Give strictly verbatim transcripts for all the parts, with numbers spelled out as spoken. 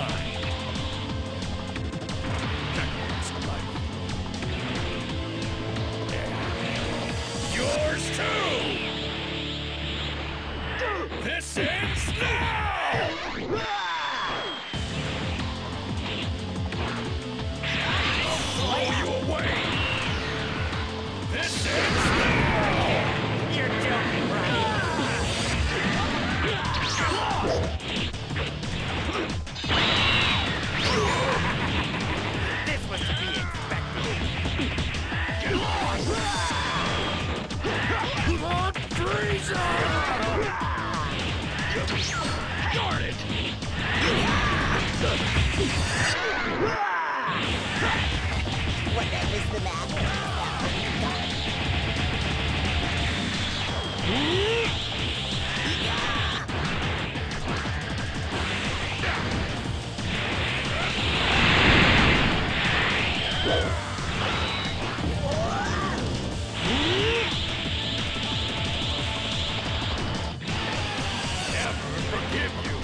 mine. Kakarot's life. Yours too! This ends now! I'll blow you away! This ends now! You're joking, right? This was to be expected. Lord Frieza! Darn it! Whatever's the matter? Never forgive you!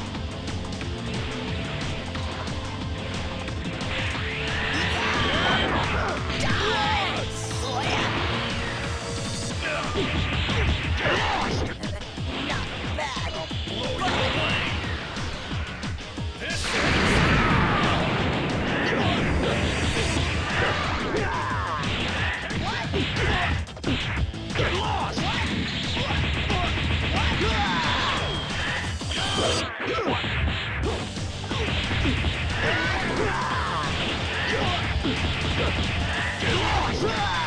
Get lost!